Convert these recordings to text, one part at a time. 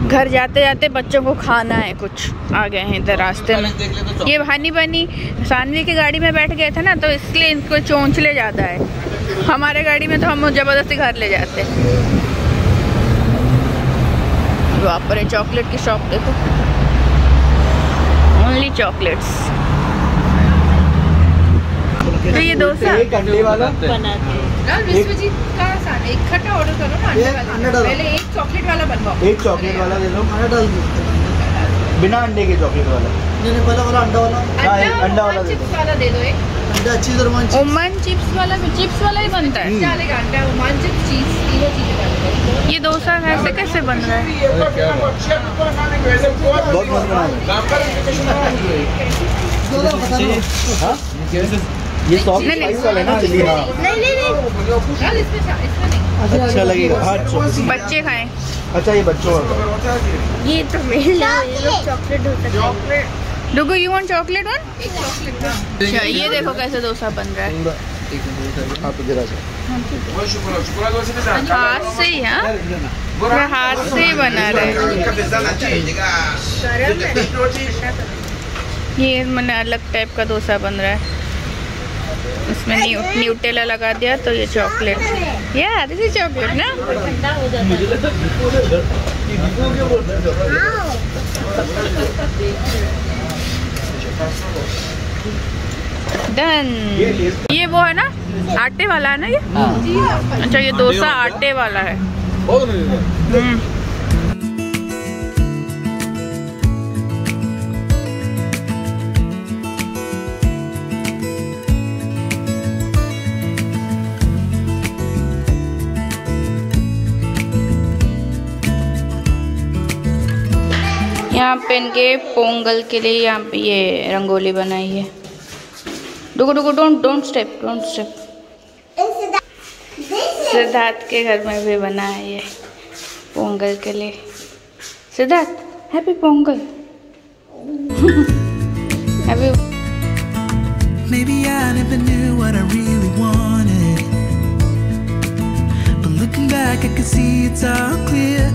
घर जाते जाते बच्चों को खाना है कुछ, आ गए हैं इधर रास्ते में। ये हनी बनी सानवी की गाड़ी में बैठ गए थे ना, तो इसलिए इनको चोंचले ज़्यादा है। हमारे गाड़ी में तो हम ज़बरदस्ती घर ले जाते। वहाँ पर है चॉकलेट की शॉप, देखो ओनली चॉकलेट्स। तो ये डोसा एक अंडे वाला एक खट्टा ऑर्डर करो ना, अंडे वाला। पहले एक चॉकलेट वाला बनवाओ। एक चॉकलेट वाला दे दो, अंडा डाल दो, बिना अंडे के चॉकलेट वाला। नहीं पहले वाला अंडा वाला, अंडा वाला चिप्स वाला दे दो। एक अंडा अच्छी ओमान चिप्स वाला भी चिप्स वाला ही बनता है। चलेगा अंडा ओमान चिप्स चीज तीनों चीजें बन। ये डोसा वैसे कैसे बन रहा है? बहुत मस्त। ये सॉफ्ट स्पाइस वाला है ना, चिली। हाँ अच्छा लगेगा। हाँ बच्चे खाएं। अच्छा ये बच्चों का, ये तो मेरे chocolate dosa. Dugu you want chocolate one? एक चॉकलेट। अच्छा ये देखो कैसे डोसा बन रहा है। हाथ से ही। हाँ हाथ से ही बना रहे हैं। ये मैंने अलग टाइप का डोसा बन रहा है। इसमें न्यूटेला लगा दिया तो ये चॉकलेट। या दिस इज चॉकलेट ना। डन। ये वो है ना आटे वाला है ना ये? अच्छा ये डोसा आटे वाला है। यहाँ पे इनके पोंगल के लिए यहाँ पे ये रंगोली बनाई है। Dugu Dugu don't step. सिद्धार्थ के घर में भी बना है ये पोंगल के लिए। Siddharth happy Pongal. Happy. Maybe I never knew what I really wanted, but looking back I can see it's all clear.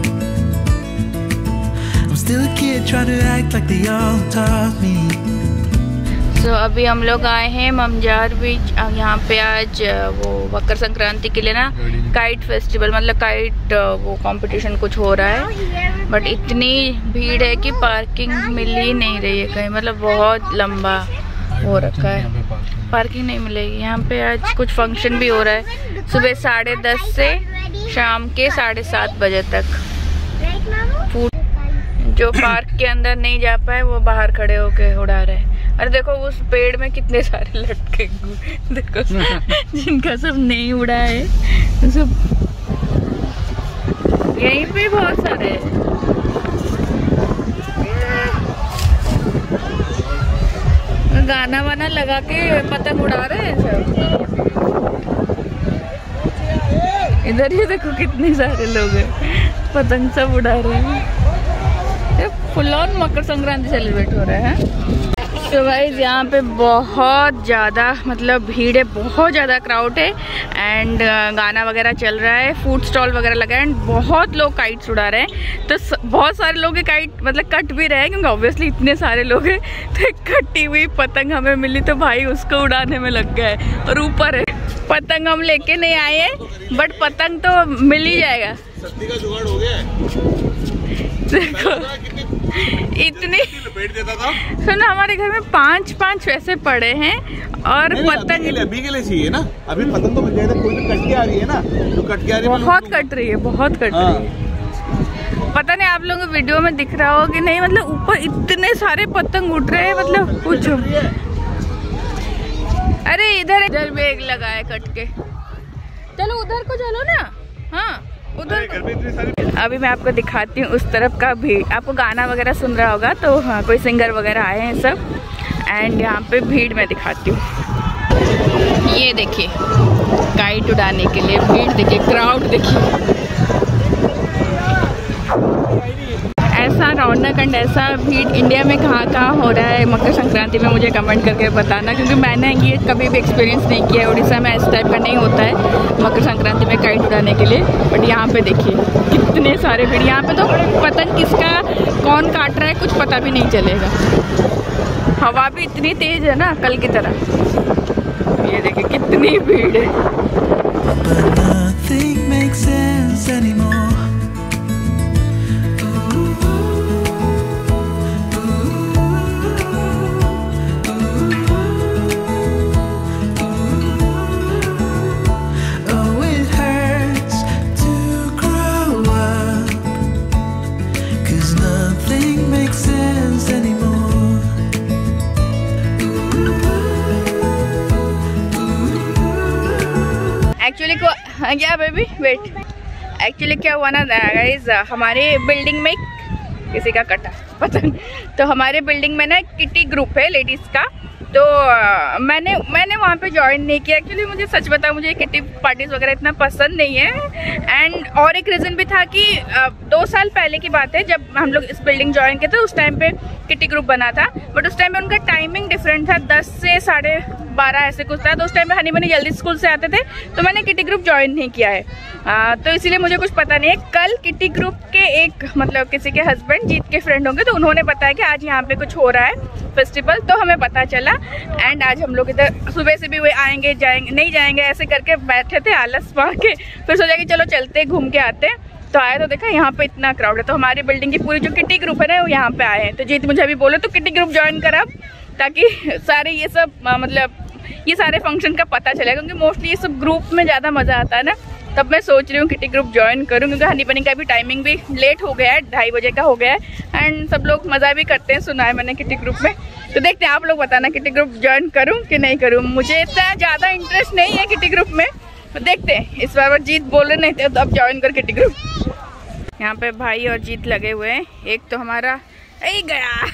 I'm still a kid trying to act like they all taught me. So अभी हम लोग आए हैं ममजार बीच। यहाँ पे आज वो मकर संक्रांति के लिए ना काइट फेस्टिवल, मतलब काइट वो कंपटीशन कुछ हो रहा है। बट इतनी भीड़ है कि पार्किंग मिल ही नहीं रही है कहीं, मतलब बहुत लंबा हो रखा है, पार्किंग नहीं मिलेगी। यहाँ पे आज कुछ फंक्शन भी हो रहा है सुबह 10:30 से शाम के 7:30 बजे तक। जो पार्क के अंदर नहीं जा पाए वो बाहर खड़े होके उड़ा रहे हैं। अरे देखो उस पेड़ में कितने सारे लटके, देखो जिनका सब नहीं उड़ा है सब यहीं पे बहुत सारे हैं। गाना वाना लगा के पतंग उड़ा रहे हैं सब। इधर ही देखो कितने सारे लोग हैं, पतंग सब उड़ा रहे हैं। Full on Makar Sankranti celebrate हो रहा है। तो गाइस यहाँ पे बहुत ज़्यादा मतलब भीड़ है, बहुत ज़्यादा क्राउड है एंड गाना वगैरह चल रहा है, फूड स्टॉल वगैरह लगा है एंड बहुत लोग काइट्स उड़ा रहे हैं। तो बहुत सारे लोग काइट मतलब कट भी रहे हैं क्योंकि ऑब्वियसली इतने सारे लोग हैं। तो एक कटी हुई पतंग हमें मिली तो भाई उसको उड़ाने में लग गया है। और ऊपर है पतंग, हम लेके नहीं आए हैं बट पतंग तो मिल ही जाएगा। सब्जी का जुगाड़ हो गया है। देखो इतनी सुनो, हमारे घर में 5 वैसे पड़े हैं और पतंग अभी के लिए चाहिए ना। अभी पतंग तो मिल जाएगा, कोई तो कट के आ रही है ना, जो कट के आ रही है बहुत कट रही है, बहुत कट रही है। पता नहीं आप लोगों को वीडियो में दिख रहा हो कि नहीं, मतलब ऊपर इतने सारे पतंग उड़ रहे हैं, मतलब पूछो। अरे इधर भी एक लगा है कट के, चलो उधर को चलो ना। हाँ उधर। अभी मैं आपको दिखाती हूँ उस तरफ का भीड़। आपको गाना वगैरह सुन रहा होगा तो हाँ कोई सिंगर वगैरह आए हैं सब एंड यहाँ पे भीड़ मैं दिखाती हूँ। ये देखिए काइट उड़ाने के लिए भीड़ देखिए, क्राउड देखिए। ऐसा खाना खंड ऐसा भीड़ इंडिया में कहाँ कहाँ हो रहा है मकर संक्रांति में, मुझे कमेंट करके बताना, क्योंकि मैंने ये कभी भी एक्सपीरियंस नहीं किया। उड़ीसा में इस टाइप का नहीं होता है मकर संक्रांति में काइट उड़ाने के लिए, बट यहाँ पे देखिए कितने सारे भीड़। यहाँ पे तो पतंग किसका कौन काट रहा है कुछ पता भी नहीं चलेगा। हवा भी इतनी तेज है ना कल की तरह। ये देखिए कितनी भीड़ है। एक्चुअली क्या बेबी वेट, एक्चुअली क्या हुआ ना गाइस, हमारे बिल्डिंग में किसी का कटा पतंग, तो हमारे बिल्डिंग में ना किटी ग्रुप है लेडीज का, तो मैंने वहाँ पे ज्वाइन नहीं किया। एक्चुअली मुझे सच बताऊं, मुझे किटी पार्टीज वगैरह इतना पसंद नहीं है। एंड और एक रीज़न भी था कि 2 साल पहले की बात है जब हम लोग इस बिल्डिंग ज्वाइन किए थे, उस टाइम पे किटी ग्रुप बना था, बट उस टाइम पे उनका टाइमिंग डिफरेंट था, 10 से 12:30 ऐसे कुछ था। तो उस टाइम पे हनी बनी जल्दी स्कूल से आते थे, तो मैंने किटी ग्रुप ज्वाइन नहीं किया है, तो इसीलिए मुझे कुछ पता नहीं है। कल किटी ग्रुप के एक मतलब किसी के हस्बैंड जीत के फ्रेंड होंगे, तो उन्होंने बताया कि आज यहाँ पे कुछ हो रहा है फेस्टिवल, तो हमें पता चला। एंड आज हम लोग इधर सुबह से भी वे आएंगे जाएंगे नहीं जाएंगे ऐसे करके बैठे थे आलस पा के, फिर सोचा कि चलो चलते घूम के आते, तो आए तो देखा यहाँ पे इतना क्राउड है। तो हमारी बिल्डिंग की पूरी जो किटी ग्रुप है ना वो यहाँ पे आए हैं। तो जीत मुझे अभी बोले तो किटी ग्रुप ज्वाइन करा, ताकि सारे ये सब मतलब ये सारे फंक्शन का पता चलेगा, क्योंकि मोस्टली ये सब ग्रुप में ज़्यादा मज़ा आता है ना। तब मैं सोच रही हूँ किटी ग्रुप ज्वाइन करूँ, क्योंकि हनी बनी का भी टाइमिंग भी लेट हो गया है, 2:30 बजे का हो गया है। एंड सब लोग मज़ा भी करते हैं, सुना है मैंने किटी ग्रुप में। तो देखते हैं, आप लोग बताना किटी ग्रुप ज्वाइन करूँ कि नहीं करूँ। मुझे इतना ज़्यादा इंटरेस्ट नहीं है किटी ग्रुप में, तो देखते हैं। इस बार जीत बोल रहे नहीं थे तो अब ज्वाइन कर किटी ग्रुप। यहाँ पे भाई और जीत लगे हुए हैं। एक तो हमारा गया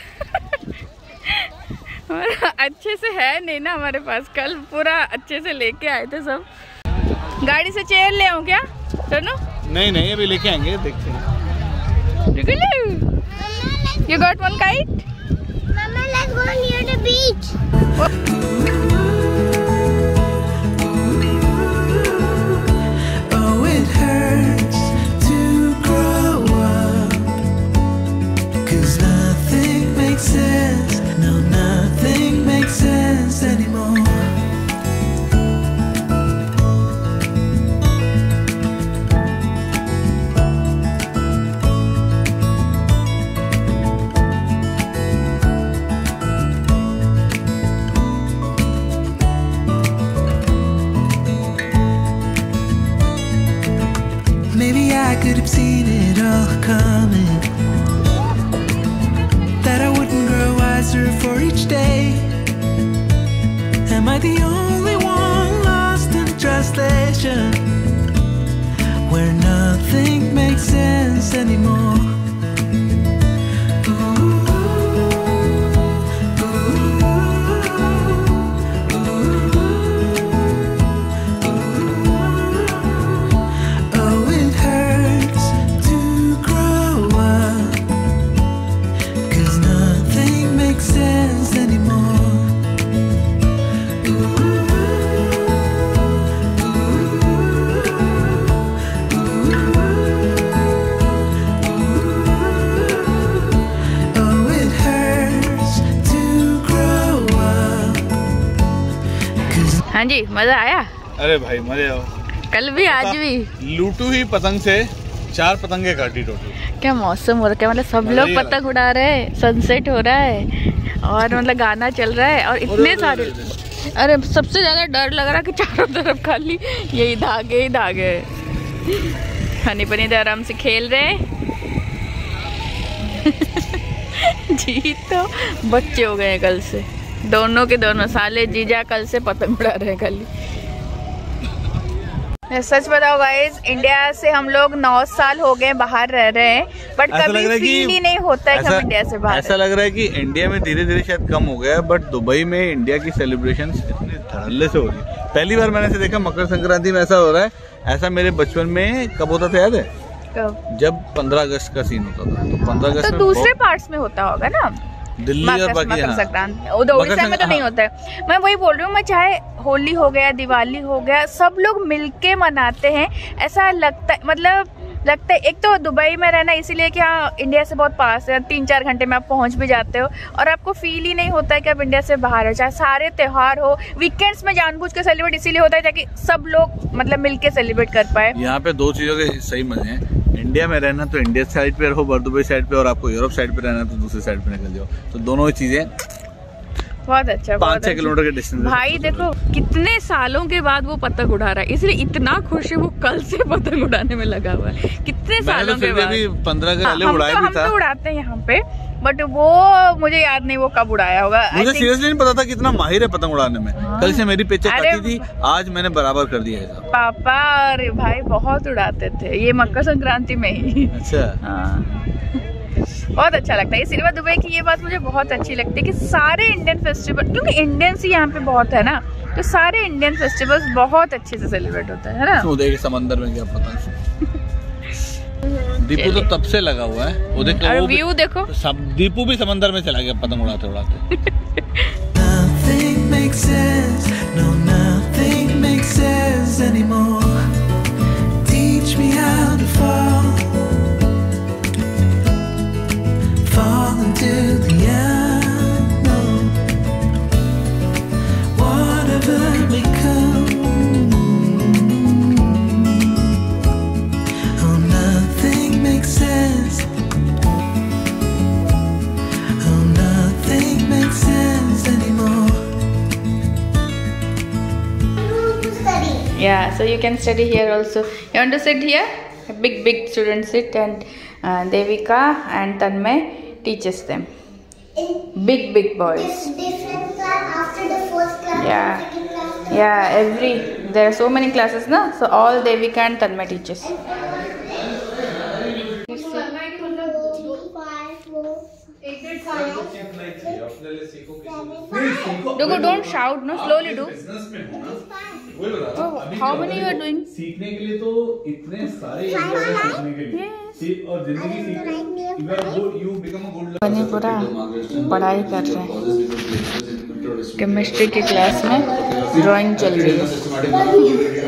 हमारा अच्छे से है नहीं ना हमारे पास, कल पूरा अच्छे से लेके आए थे सब। गाड़ी से चेयर ले आऊं क्या चलो? नहीं अभी लेके आएंगे, देखते हैं। You got one kite? Mama, let's go near the beach. Oh, it hurts to grow up, 'cause nothing makes sense. No, nothing makes sense anymore. Maybe I could have seen it all coming, that I wouldn't grow wiser for each day. Am I the only one lost in translation, where nothing makes sense anymore? हाँ जी, मजा आया? अरे भाई मजे आओ। कल भी आज भी लूटू ही पतंग से 4 पतंगे काटी टोटल। क्या मौसम हो रहा है, क्या मतलब सब लोग पतंग उड़ा रहे हैं, सनसेट हो रहा है और मतलब गाना चल रहा है और इतने सारे। अरे सबसे ज्यादा डर लग रहा है कि चारों तरफ खाली यही धागे ही धागे। हनी पनी आराम से खेल रहे जी, तो बच्चे हो गए कल से, दोनों के दोनों साले जीजा कल से पतंग उड़ा रहे हैं खाली। सच बताओ गाइस, इंडिया से हम लोग 9 साल हो गए बाहर रह रहे हैं, बट कभी फील ही नहीं होता है कि हम इंडिया से बाहर। ऐसा लग रहा है कि इंडिया में धीरे धीरे शायद कम हो गया, बट दुबई में इंडिया की सेलिब्रेशन इतने धड़ल्ले से हो रही है। पहली बार मैंने ऐसे देखा मकर संक्रांति में ऐसा हो रहा है। ऐसा मेरे बचपन में कब होता था याद है? कब? जब 15 अगस्त का सीन होता था, तो 15 अगस्त तो में दूसरे पार्ट्स में होता होगा ना, दिल्ली और बाकी मकर संक्रांति उड़ीसा में तो नहीं होता है। मैं वही बोल रही हूँ, मैं चाहे होली हो गया, दिवाली हो गया, सब लोग मिलके मनाते हैं, ऐसा लगता है। मतलब लगता है एक तो दुबई में रहना इसीलिए कि हाँ इंडिया से बहुत पास है, 3-4 घंटे में आप पहुंच भी जाते हो और आपको फील ही नहीं होता है कि आप इंडिया से बाहर हो। चाहे सारे त्यौहार हो, वीकेंड्स में जानबूझ के सेलिब्रेट इसीलिए होता है ताकि सब लोग मतलब मिलके सेलिब्रेट कर पाए। यहाँ पे 2 चीजों के सही मजे हैं। इंडिया में रहना तो इंडिया साइड पे रहो, और दुबई साइड पे, और आपको यूरोप साइड पे रहना तो दूसरी साइड पे निकल जाओ, तो दोनों ही चीजें बहुत अच्छा, 5-6 किलोमीटर के डिस्टेंस। भाई देखो कितने सालों के बाद वो पतंग उड़ा रहा है, इसलिए इतना खुश है, वो कल से पतंग उड़ाने में लगा हुआ है। कितने सालों के बाद। 15 के पहले उड़ाया भी था। हम तो उड़ाते हैं यहाँ पे, बट वो मुझे याद नहीं वो कब उड़ाया होगा। मुझे सीरियसली नहीं पता था कितना माहिर है पतंग उड़ाने में। कल से मेरी पेचेक कटी थी, आज मैंने बराबर कर दिया है। पापा और भाई बहुत उड़ाते थे, ये मकर संक्रांति में ही। अच्छा। हाँ बहुत अच्छा लगता है। इसलिए दुबई की ये बात मुझे बहुत अच्छी लगती है कि सारे इंडियन फेस्टिवल, क्योंकि इंडियंस ही यहाँ पे बहुत है ना, तो सारे इंडियन फेस्टिवल्स बहुत अच्छे से सेलिब्रेट होता है ना। वो देखिए समंदर में क्या पतंग। दीपू तो तब से लगा हुआ है, वो देखो, और व्यू देखो, सब दीपू भी समंदर में चला गया पतंग उड़ाते उड़ाते। Nothing makes sense, no nothing makes sense anymore. Teach me how to fall into the unknown. Whatever may come, oh nothing makes sense, oh nothing makes sense anymore. Yeah, so you can study here also. You want to sit here? Big students sit, and Devika and Tanmay teaches them. Big boys. Different class after the first class. Yeah. Second class. Yeah, there are so many classes na, so all Devika and Tanmay teaches. Don't shout, no, slowly do. Oh, how many you are doing? सीखने के लिए तो इतने सारे सीखने के लिए और जिंदगी बने पूरा पढ़ाई कर रहे हैं। केमिस्ट्री की क्लास में ड्राइंग चल रही है।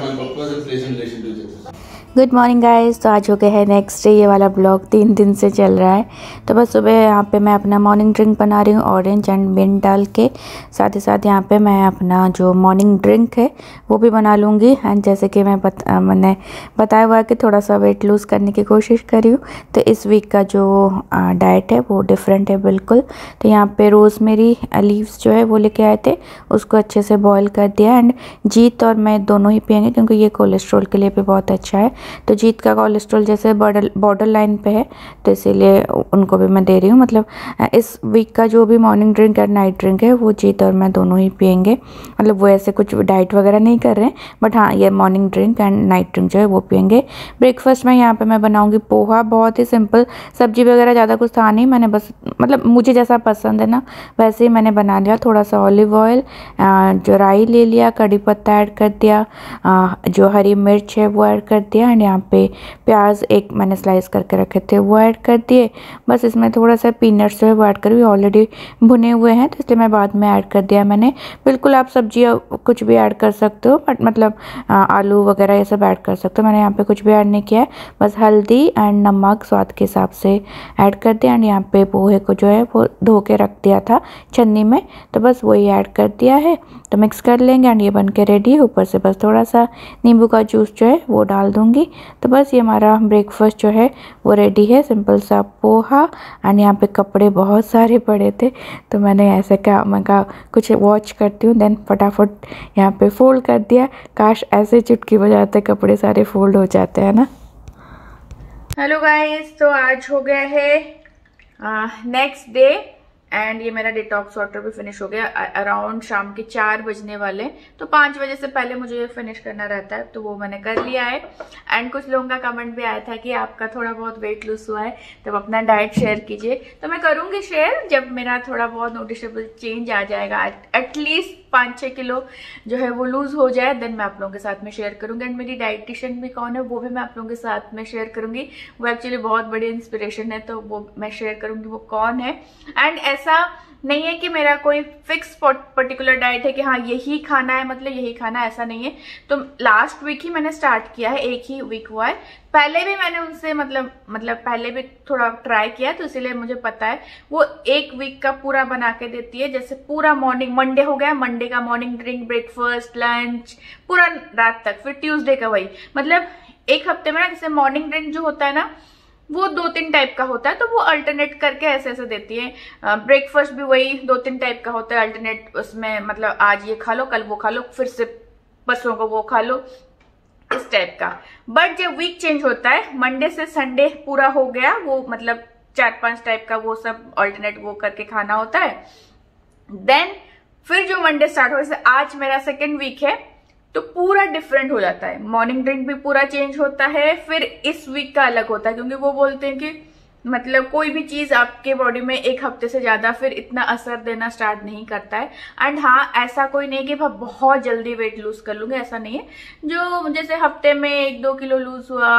गुड मॉर्निंग गाइस, तो आज हो गया है नेक्स्ट डे। ये वाला ब्लॉग 3 दिन से चल रहा है। तो बस सुबह यहाँ पे मैं अपना मॉर्निंग ड्रिंक बना रही हूँ, ऑरेंज एंड मिंट डाल के। साथ ही साथ यहाँ पे मैं अपना जो मॉर्निंग ड्रिंक है वो भी बना लूँगी। एंड जैसे कि मैंने बताया हुआ है कि थोड़ा सा वेट लूज़ करने की कोशिश करी हूँ, तो इस वीक का जो डाइट है वो डिफरेंट है बिल्कुल। तो यहाँ पर रोज़मेरी लीव्स जो है वो लेके आए थे, उसको अच्छे से बॉयल कर दिया। एंड जीत और मैं दोनों ही पियेंगे क्योंकि ये कोलेस्ट्रॉल के लिए भी बहुत अच्छा है। तो जीत का कोलेस्ट्रॉल जैसे बॉर्डर लाइन पे है, तो इसीलिए उनको भी मैं दे रही हूँ। मतलब इस वीक का जो भी मॉर्निंग ड्रिंक और नाइट ड्रिंक है वो जीत और मैं दोनों ही पियेंगे। मतलब वो ऐसे कुछ डाइट वगैरह नहीं कर रहे हैं, बट हाँ ये morning drink and night drink जो है वो पियेंगे। ब्रेकफास्ट में यहाँ पे मैं बनाऊँगी पोहा, बहुत ही सिंपल, सब्जी वगैरह ज़्यादा कुछ था नहीं। मैंने बस मतलब मुझे जैसा पसंद है ना वैसे ही मैंने बना लिया। थोड़ा सा ऑलिव ऑयल, जो राई ले लिया, कड़ी पत्ता ऐड कर दिया, जो हरी मिर्च है वो ऐड कर दिया। एंड यहाँ पे प्याज एक मैंने स्लाइस करके रखे थे वो ऐड कर दिए। बस इसमें थोड़ा सा पीनट्स जो है वो ऐड करी, ऑलरेडी भुने हुए हैं तो इसलिए मैं बाद में ऐड कर दिया मैंने। बिल्कुल आप सब्जियाँ कुछ भी ऐड कर सकते हो, बट मतलब आलू वगैरह ये सब ऐड कर सकते हो। मैंने यहाँ पे कुछ भी ऐड नहीं किया है, बस हल्दी एंड नमक स्वाद के हिसाब से ऐड कर दिया। एंड यहाँ पे पोहे को जो है वो धो के रख दिया था छन्नी में, तो बस वही ऐड कर दिया है। तो मिक्स कर लेंगे एंड ये बन के रेडी है। ऊपर से बस थोड़ा सा नींबू का जूस जो है वो डाल दूँगी। तो बस ये हमारा ब्रेकफास्ट जो है वो रेडी है, सिंपल सा पोहा। एंड यहाँ पे कपड़े बहुत सारे पड़े थे तो मैंने ऐसे कहा, मैं कहा कुछ वॉच करती हूँ, देन फटाफट यहाँ पे फोल्ड कर दिया। काश ऐसे चुटकी बजाते कपड़े सारे फोल्ड हो जाते हैं ना। हेलो गाइस, तो आज हो गया है नेक्स्ट डे एंड ये मेरा डिटॉक्स वाटर भी फिनिश हो गया। अराउंड शाम के 4 बजने वाले, तो 5 बजे से पहले मुझे ये फिनिश करना रहता है, तो वो मैंने कर लिया है। एंड कुछ लोगों का कमेंट भी आया था कि आपका थोड़ा बहुत वेट लूज हुआ है, तब अपना डाइट शेयर कीजिए। तो मैं करूँगी शेयर जब मेरा थोड़ा बहुत नोटिसेबल चेंज आ जाएगा, एटलीस्ट 5-6 किलो जो है वो लूज हो जाए, देन मैं आप लोगों के साथ में शेयर करूंगी। एंड मेरी डाइटिशियन भी कौन है वो भी मैं आप लोगों के साथ में शेयर करूंगी। वो एक्चुअली बहुत बड़ी इंस्पिरेशन है, तो वो मैं शेयर करूंगी वो कौन है। एंड ऐसा नहीं है कि मेरा कोई फिक्स पर्टिकुलर डाइट है कि हाँ यही खाना है, मतलब यही खाना, ऐसा नहीं है। तो लास्ट वीक ही मैंने स्टार्ट किया है, एक ही वीक हुआ है। पहले भी मैंने उनसे मतलब पहले भी थोड़ा ट्राई किया, तो इसीलिए मुझे पता है। वो एक वीक का पूरा बना के देती है, जैसे पूरा मॉर्निंग, मंडे हो गया, मंडे का मॉर्निंग ड्रिंक, ब्रेकफास्ट, लंच, पूरा रात तक, फिर ट्यूसडे का वही, मतलब एक हफ्ते में ना जैसे मॉर्निंग ड्रिंक जो होता है ना वो 2-3 टाइप का होता है, तो वो अल्टरनेट करके ऐसे ऐसे देती है। ब्रेकफास्ट भी वही 2-3 टाइप का होता है अल्टरनेट, उसमें मतलब आज ये खा लो, कल वो खा लो, फिर से परसों को वो खा लो, इस टाइप का। बट जब वीक चेंज होता है, मंडे से संडे पूरा हो गया, वो मतलब 4-5 टाइप का वो सब अल्टरनेट वो करके खाना होता है। देन फिर जो मंडे स्टार्ट हो, जैसे आज मेरा 2nd वीक है, तो पूरा डिफरेंट हो जाता है। मॉर्निंग ड्रिंक भी पूरा चेंज होता है, फिर इस वीक का अलग होता है, क्योंकि वो बोलते हैं कि मतलब कोई भी चीज आपके बॉडी में एक हफ्ते से ज्यादा फिर इतना असर देना स्टार्ट नहीं करता है। एंड हाँ, ऐसा कोई नहीं कि मैं बहुत जल्दी वेट लूज कर लूंगी, ऐसा नहीं है। जो जैसे हफ्ते में 1-2 किलो लूज हुआ,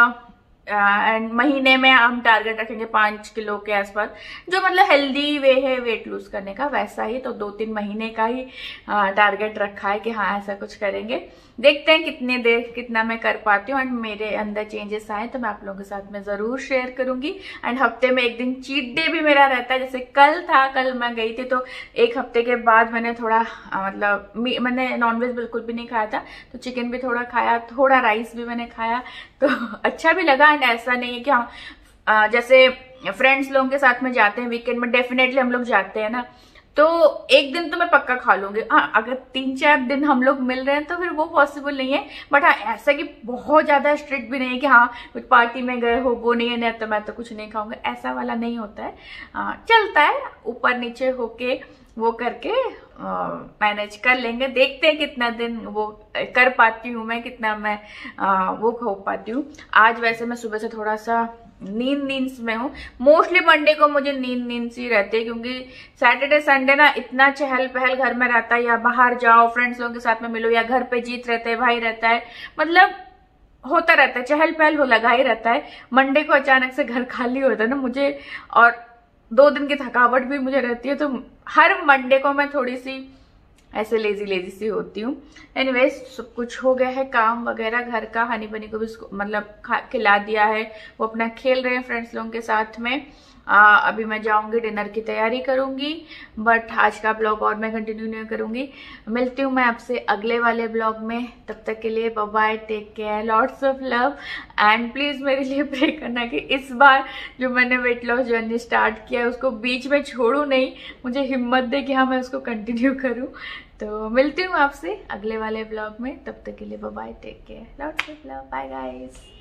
एंड महीने में हम टारगेट रखेंगे 5 किलो के आसपास, जो मतलब हेल्दी वे है वेट लूज करने का, वैसा ही। तो 2-3 महीने का ही टारगेट रखा है कि हाँ ऐसा कुछ करेंगे, देखते हैं कितने देर कितना मैं कर पाती हूँ। एंड मेरे अंदर चेंजेस आए तो मैं आप लोगों के साथ में जरूर शेयर करूंगी। एंड हफ्ते में एक दिन चीट डे भी मेरा रहता है, जैसे कल था, कल मैं गई थी, तो एक हफ्ते के बाद मैंने थोड़ा मतलब मैंने नॉनवेज बिल्कुल भी नहीं खाया था, तो चिकन भी थोड़ा खाया, थोड़ा राइस भी मैंने खाया, तो अच्छा भी लगा। एंड ऐसा नहीं है कि हाँ जैसे फ्रेंड्स लोगों के साथ में जाते हैं वीकेंड में, डेफिनेटली हम लोग जाते हैं ना, तो एक दिन तो मैं पक्का खा लूंगी। हाँ, अगर 3-4 दिन हम लोग मिल रहे हैं तो फिर वो पॉसिबल नहीं है। बट हाँ, ऐसा कि बहुत ज्यादा स्ट्रिक्ट भी नहीं है कि हाँ कुछ पार्टी में गए हो वो नहीं है ना तो मैं तो कुछ नहीं खाऊंगा, ऐसा वाला नहीं होता है। चलता है, ऊपर नीचे होके वो करके मैनेज कर लेंगे। देखते हैं कितना दिन वो कर पाती हूँ मैं, कितना मैं वो खो पाती हूँ। आज वैसे मैं सुबह से थोड़ा सा नींद में हूँ। मोस्टली मंडे को मुझे नींद सी रहती है, क्योंकि सैटरडे संडे ना इतना चहल पहल घर में रहता है, या बाहर जाओ फ्रेंड्स लोगों के साथ में मिलो, या घर पे जीत रहते हैं, भाई रहता है, मतलब होता रहता है, चहल पहल हो लगा ही रहता है। मंडे को अचानक से घर खाली होता है ना मुझे, और 2 दिन की थकावट भी मुझे रहती है, तो हर मंडे को मैं थोड़ी सी ऐसे लेजी सी होती हूँ। एनीवेज, सब कुछ हो गया है काम वगैरह घर का। हनी बनी को भी मतलब खिला दिया है, वो अपना खेल रहे हैं फ्रेंड्स लोगों के साथ में। अभी मैं जाऊंगी, डिनर की तैयारी करूंगी, बट आज का ब्लॉग और मैं कंटिन्यू नहीं करूंगी। मिलती हूँ मैं आपसे अगले वाले ब्लॉग में, तब तक के लिए bye bye, take care, lots of love. And please मेरे लिए प्रे करना कि इस बार जो मैंने वेट लॉस जर्नी स्टार्ट किया है उसको बीच में छोड़ू नहीं, मुझे हिम्मत दे कि हाँ मैं उसको कंटिन्यू करूँ। तो मिलती हूँ आपसे अगले वाले ब्लॉग में, तब तक के लिए bye bye, take care, lots of love, bye guys.